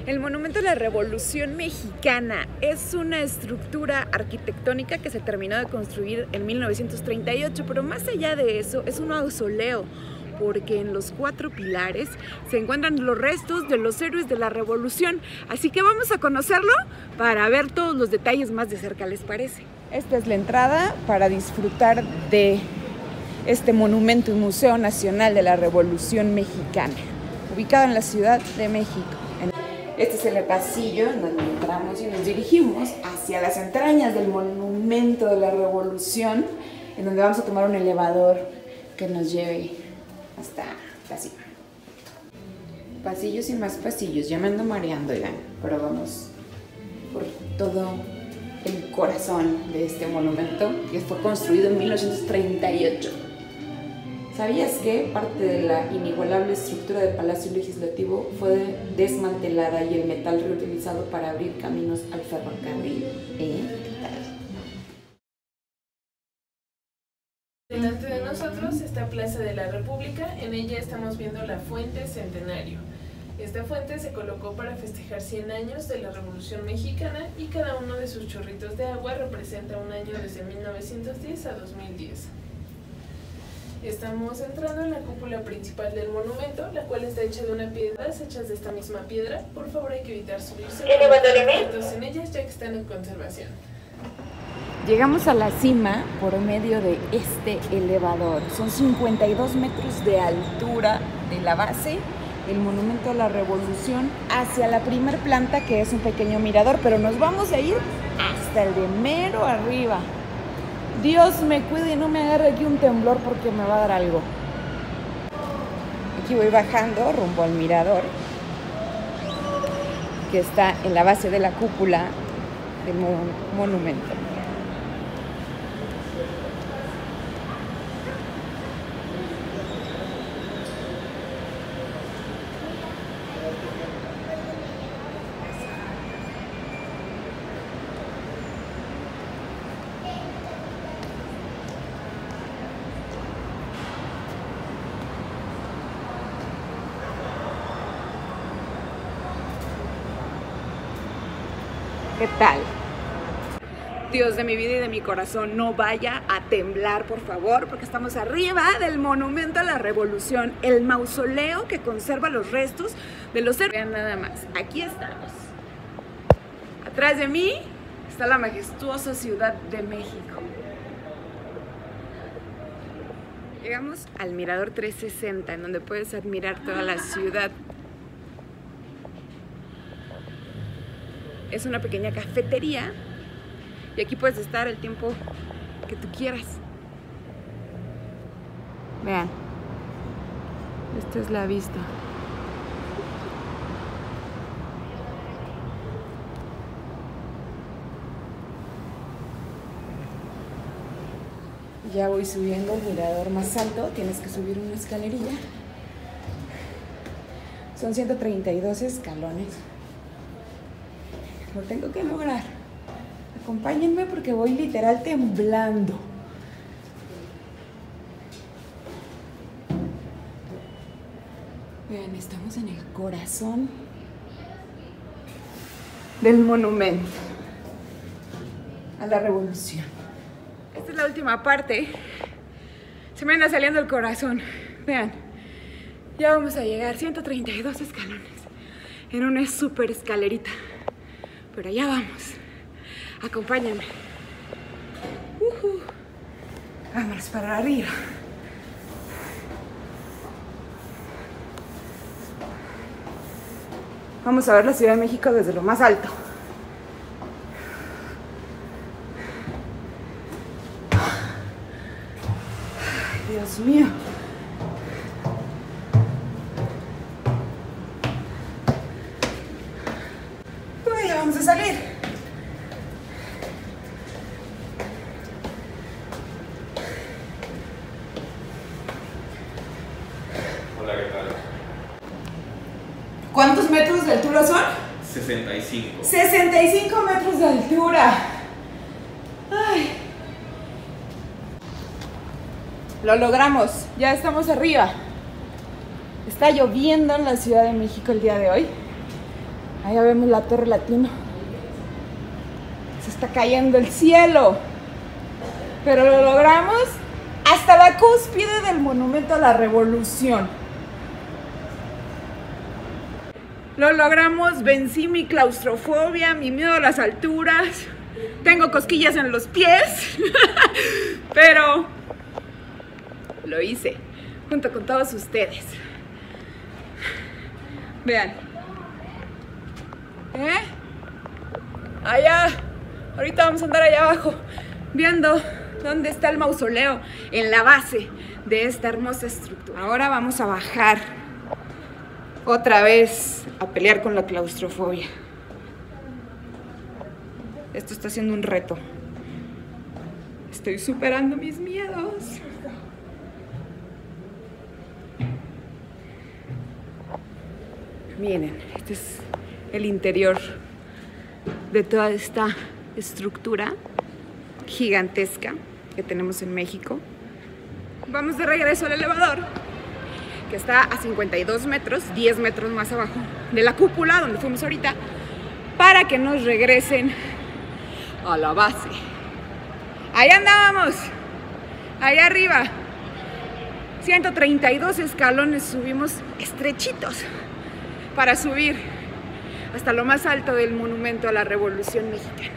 El Monumento a la Revolución Mexicana es una estructura arquitectónica que se terminó de construir en 1938, pero más allá de eso es un mausoleo, porque en los 4 pilares se encuentran los restos de los héroes de la Revolución. Así que vamos a conocerlo para ver todos los detalles más de cerca, ¿les parece? Esta es la entrada para disfrutar de este monumento y Museo Nacional de la Revolución Mexicana, ubicado en la Ciudad de México. Este es el pasillo en donde entramos y nos dirigimos hacia las entrañas del Monumento de la Revolución, en donde vamos a tomar un elevador que nos lleve hasta la cima. Pasillos y más pasillos, ya me ando mareando, oigan, pero vamos por todo el corazón de este monumento, que fue construido en 1938. ¿Sabías que parte de la inigualable estructura del Palacio Legislativo fue desmantelada y el metal reutilizado para abrir caminos al ferrocarril? ¿Qué tal? Delante de nosotros está Plaza de la República. En ella estamos viendo la Fuente Centenario. Esta fuente se colocó para festejar 100 años de la Revolución Mexicana y cada uno de sus chorritos de agua representa un año desde 1910 a 2010. Estamos entrando en la cúpula principal del monumento, la cual está hecha de una piedra, hechas de esta misma piedra. Por favor, hay que evitar subirse en ellas, ya que están en conservación. Llegamos a la cima por medio de este elevador. Son 52 metros de altura de la base del Monumento a la Revolución hacia la primer planta, que es un pequeño mirador, pero nos vamos a ir hasta el de mero arriba. Dios me cuide y no me agarre aquí un temblor porque me va a dar algo. Aquí voy bajando rumbo al mirador, que está en la base de la cúpula del monumento. ¿Qué tal? Dios de mi vida y de mi corazón, no vaya a temblar, por favor, porque estamos arriba del Monumento a la Revolución, el mausoleo que conserva los restos de los héroes. Vean nada más, aquí estamos. Atrás de mí está la majestuosa Ciudad de México. Llegamos al Mirador 360, en donde puedes admirar toda la ciudad. Es una pequeña cafetería y aquí puedes estar el tiempo que tú quieras. Vean, esta es la vista. Ya voy subiendo el mirador más alto, tienes que subir una escalerilla. Son 132 escalones. Lo tengo que lograr. Acompáñenme porque voy literal temblando. Vean, estamos en el corazón del monumento a la Revolución. Esta es la última parte. Se me anda saliendo el corazón. Vean, ya vamos a llegar. 132 escalones en una super escalerita. Pero allá vamos. Acompáñenme. Vámonos para arriba. Vamos a ver la Ciudad de México desde lo más alto. Ay, Dios mío. Uy, ya vamos a salir. ¿Cuántos metros de altura son? 65. 65 metros de altura. Ay. Lo logramos, ya estamos arriba. Está lloviendo en la Ciudad de México el día de hoy. Allá vemos la Torre Latino. Se está cayendo el cielo. Pero lo logramos hasta la cúspide del Monumento a la Revolución. Lo logramos, vencí mi claustrofobia, mi miedo a las alturas. Tengo cosquillas en los pies. Pero lo hice junto con todos ustedes. Vean. Allá. Ahorita vamos a andar allá abajo viendo dónde está el mausoleo, en la base de esta hermosa estructura. Ahora vamos a bajar otra vez a pelear con la claustrofobia. Esto está siendo un reto. Estoy superando mis miedos. Miren, este es el interior de toda esta estructura gigantesca que tenemos en México. Vamos de regreso al elevador, que está a 52 metros, 10 metros más abajo de la cúpula donde fuimos ahorita, para que nos regresen a la base. Ahí andábamos, allá arriba, 132 escalones subimos estrechitos para subir hasta lo más alto del Monumento a la Revolución Mexicana.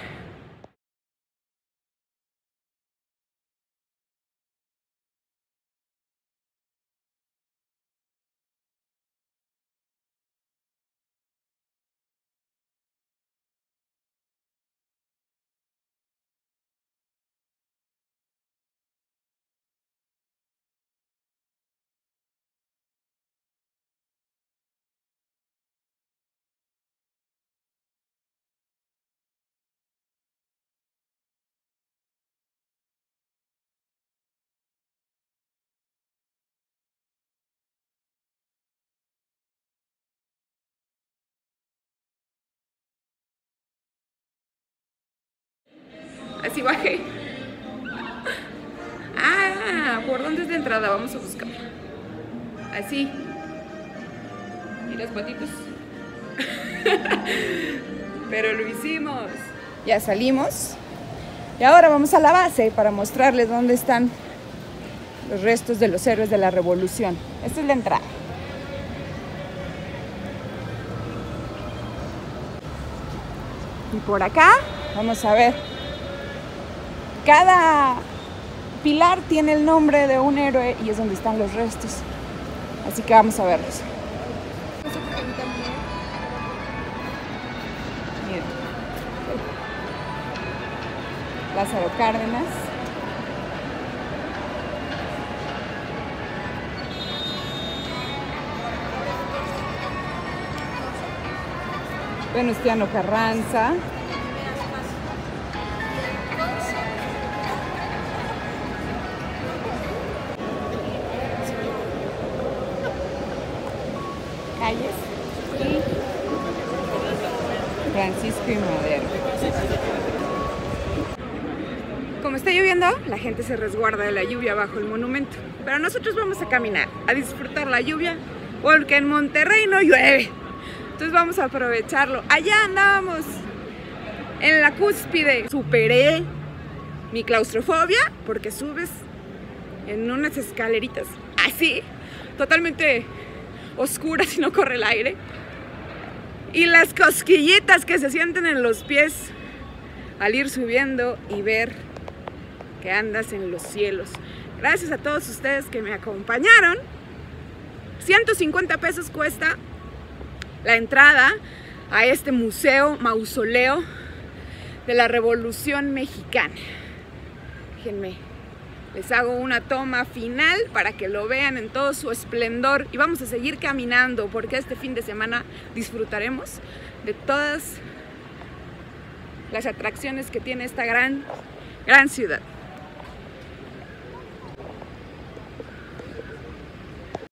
Así bajé. ¿Por dónde es la entrada? Vamos a buscar. Así. Y las patitas. Pero lo hicimos. Ya salimos. Y ahora vamos a la base para mostrarles dónde están los restos de los héroes de la Revolución. Esta es la entrada. Y por acá vamos a ver. Cada pilar tiene el nombre de un héroe y es donde están los restos. Así que vamos a verlos. Miren. Lázaro Cárdenas. Venustiano Carranza. Calles y Francisco y Madero. Como está lloviendo, la gente se resguarda de la lluvia bajo el monumento, pero nosotros vamos a caminar, a disfrutar la lluvia, porque en Monterrey no llueve, entonces vamos a aprovecharlo. Allá andábamos en la cúspide, superé mi claustrofobia porque subes en unas escaleritas así, totalmente oscuras y no corre el aire, y las cosquillitas que se sienten en los pies al ir subiendo y ver que andas en los cielos. Gracias a todos ustedes que me acompañaron. 150 pesos cuesta la entrada a este museo, mausoleo de la Revolución Mexicana. Déjenme, les hago una toma final para que lo vean en todo su esplendor, y vamos a seguir caminando porque este fin de semana disfrutaremos de todas las atracciones que tiene esta gran ciudad.